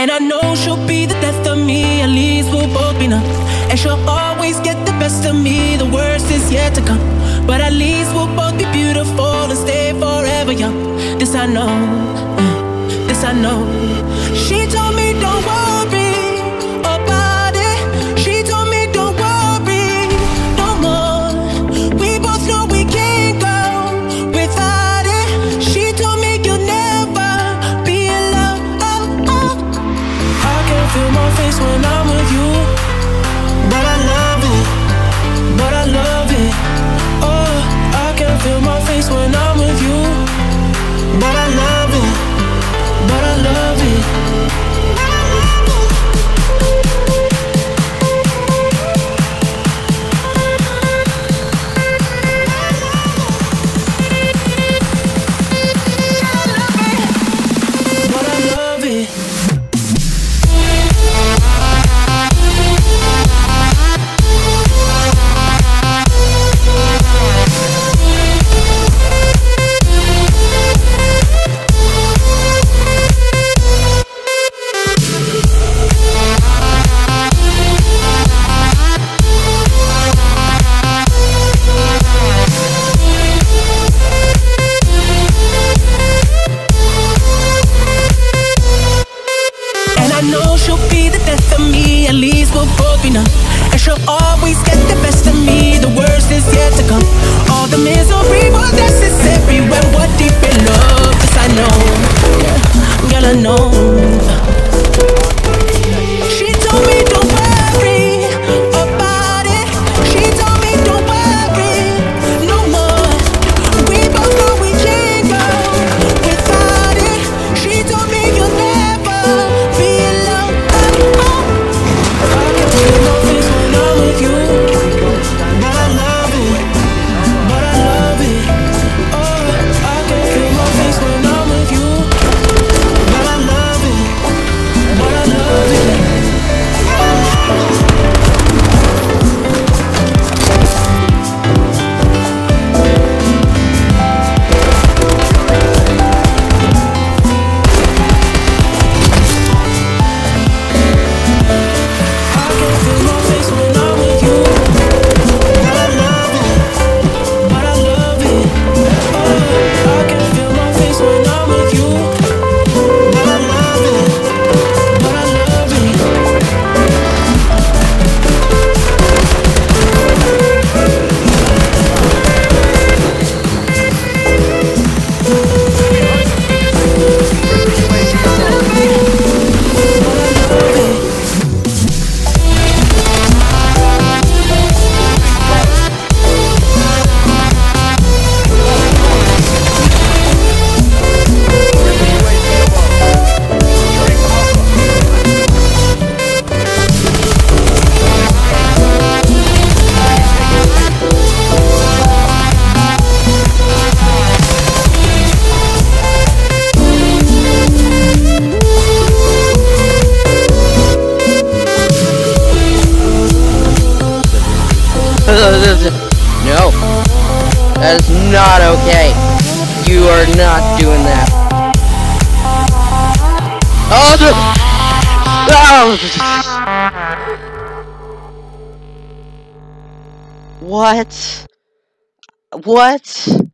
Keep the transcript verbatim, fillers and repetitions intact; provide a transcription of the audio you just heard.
And I know she'll be the death of me, at least we'll both be numb. And she'll always get the best of me, the worst is yet to come. But at least we'll both be beautiful and stay forever young. This I know, mm, this I know. She told me don't worry about it. She told me don't worry no more. We both know we can't go without it. She told me you'll never be alone. Oh, oh. I can feel my face when I'm with you, but I love it, but I love it. Oh, I can feel my face when I'm with you, but I love it, but I love it. But I love it. I know she'll be the death of me, at least we'll both be numb. And she'll always get the best of me, the worst is yet to come. All the misery was necessary when we're deep in love. This I know, yeah, girl I know. She told me don't worry about it. She told me don't worry no more. We both know we can't go without it. She told me you'll never be alone. Oh, oh. I can feel my face when I'm with you, but I love it, but I love it. Oh, I can feel my face when I'm with you, but I love it, but I love it. I can feel my face when I'm with you, but I love it, but I love it. Oh, I can feel my face when I'm with you, but I love it, but I love it. No, that is not okay. You are not doing that. Oh, no. Oh. What? What?